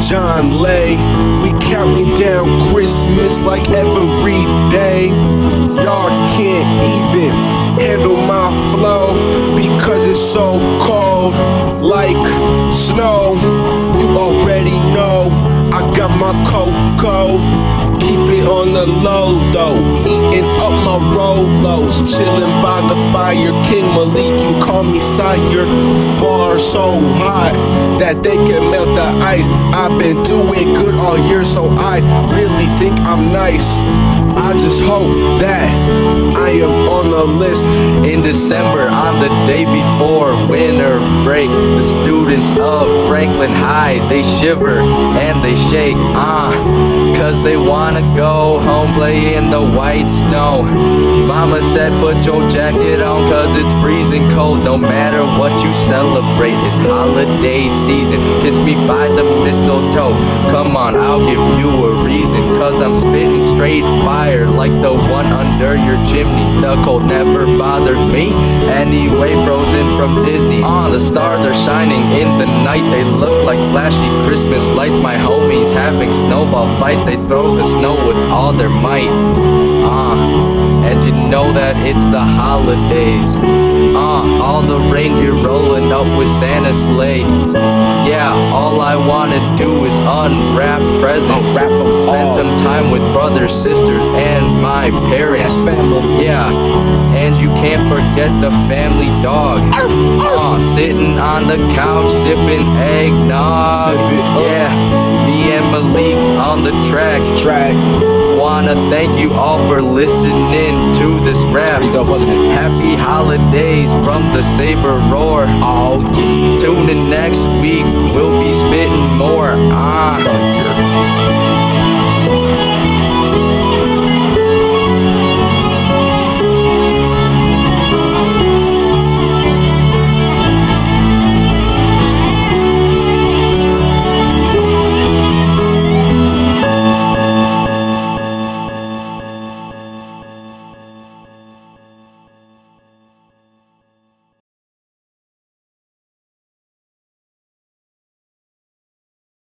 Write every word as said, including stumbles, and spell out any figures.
John Lay. We counting down Christmas like every day. Y'all can't even handle my flow because it's so cold like snow. You already know I got my cocoa. Keep it on the low though, eating up my Rolos, chilling by the fire. King Malik, you call me sire. Bars so hot that they can melt the ice. I've been doing good all year, so I really think I'm nice. I just hope that I am on the list. In December, on the day before winter break, the students of Franklin High, they shiver and they shake, ah, uh, cause they wanna go home, play in the white snow. Mama said put your jacket on cause it's freezing cold. No matter what you celebrate, it's holiday season. Kiss me by the mistletoe. Come on, I'll give you a reason, cause I'm spitting straight fire like the one under your chimney. The cold never bothered me anyway, frozen from Disney. Ah, uh, the stars are shining in the night. They look like flashy Christmas lights. My homies having snowball fights. They throw the snow with all their might. Ah, uh, and you know that it's the holidays. Ah, uh, all the reindeer rolling up with Santa's sleigh. Yeah, all I wanna do is unwrap presents, Unwrap them spend all. some time with brothers, sisters, and my parents. Yes, family. Yeah, and you can't forget the family dog. Arf, arf. Uh, sitting on the couch sipping eggnog. Sip it up. Yeah, me and Malik on the track. Track. Wanna thank you all for listening to this rap. Pretty dope, wasn't it? Happy holidays from the Saber Roar. Oh yeah. Tune in next week, we'll be spitting more. Ah.